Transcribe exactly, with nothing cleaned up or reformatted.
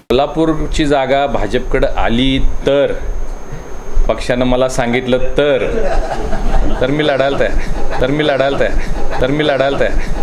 कोल्हापूरची जागा भाजपकडे आली तर, पक्षानं मला सांगितलं तर तर मी लढायला तयार तर मी लढायला तयार तर मी लढायला तयार